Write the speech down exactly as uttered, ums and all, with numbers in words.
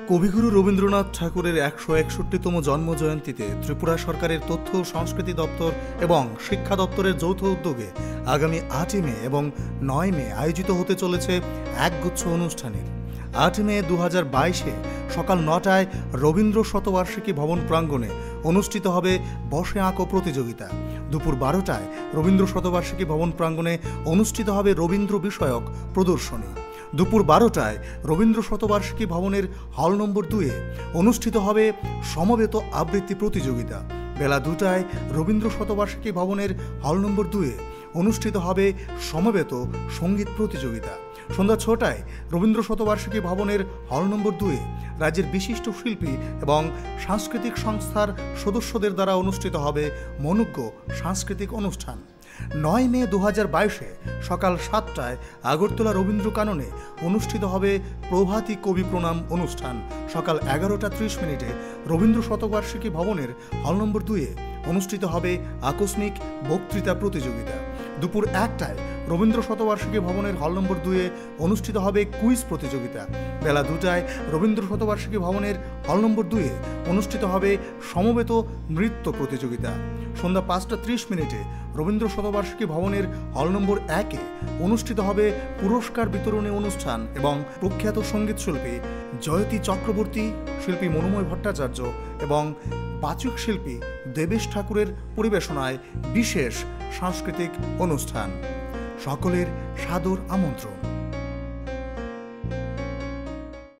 কবিগুরু রবীন্দ্রনাথ ঠাকুরের একশো একষট্টিতম জন্মজয়ন্তীতে ত্রিপুরা সরকারের তথ্য ও সংস্কৃতি দপ্তর এবং শিক্ষা দপ্তরের যৌথ উদ্যোগে আগামী আটই মে এবং নয় মে আয়োজিত হতে চলেছে একগুচ্ছ অনুষ্ঠানের। আটই মে দু হাজার বাইশে সকাল নটায় রবীন্দ্র শতবার্ষিকী ভবন প্রাঙ্গণে অনুষ্ঠিত হবে বসে আঁকো প্রতিযোগিতা। দুপুর বারোটায় রবীন্দ্র শতবার্ষিকী ভবন প্রাঙ্গণে অনুষ্ঠিত হবে রবীন্দ্র বিষয়ক প্রদর্শনী। দুপুর বারোটায় রবীন্দ্র শতবার্ষিকী ভবনের হল নম্বর দুয়ে অনুষ্ঠিত হবে সমবেত আবৃত্তি প্রতিযোগিতা। বেলা দুটায় রবীন্দ্র শতবার্ষিকী ভবনের হল নম্বর দুয়ে অনুষ্ঠিত হবে সমবেত সঙ্গীত প্রতিযোগিতা। সন্ধ্যা ছটায় রবীন্দ্র শতবার্ষিকী ভবনের হল নম্বর দুয়ে রাজ্যের বিশিষ্ট শিল্পী এবং সাংস্কৃতিক সংস্থার সদস্যদের দ্বারা অনুষ্ঠিত হবে মনোজ্ঞ সাংস্কৃতিক অনুষ্ঠান। নয় মে দু হাজার বাইশে সকাল সাতটায় আগরতলা রবীন্দ্র কাননে অনুষ্ঠিত হবে প্রভাতী কবি প্রণাম অনুষ্ঠান। সকাল এগারোটা ত্রিশ মিনিটে রবীন্দ্র শতবার্ষিকী ভবনের হল নম্বর দুয়ে অনুষ্ঠিত হবে আকস্মিক বক্তৃতা প্রতিযোগিতা। দুপুর একটায় রবীন্দ্র শতবার্ষিকী ভবনের হল নম্বর দুয়ে অনুষ্ঠিত হবে কুইজ প্রতিযোগিতা। বেলা দুটায় রবীন্দ্র শতবার্ষিকী ভবনের হল নম্বর দুয়ে অনুষ্ঠিত হবে সমবেত নৃত্য প্রতিযোগিতা। সন্ধ্যা পাঁচটা ত্রিশ মিনিটে রবীন্দ্র শতবার্ষিকী ভবনের হল নম্বর একে অনুষ্ঠিত হবে পুরস্কার বিতরণী অনুষ্ঠান এবং প্রখ্যাত সঙ্গীত শিল্পী জয়তী চক্রবর্তী, শিল্পী মনোময় ভট্টাচার্য এবং বাচিক শিল্পী দেবেশ ঠাকুরের পরিবেশনায় বিশেষ সাংস্কৃতিক অনুষ্ঠান। সকলের সাদর আমন্ত্রণ।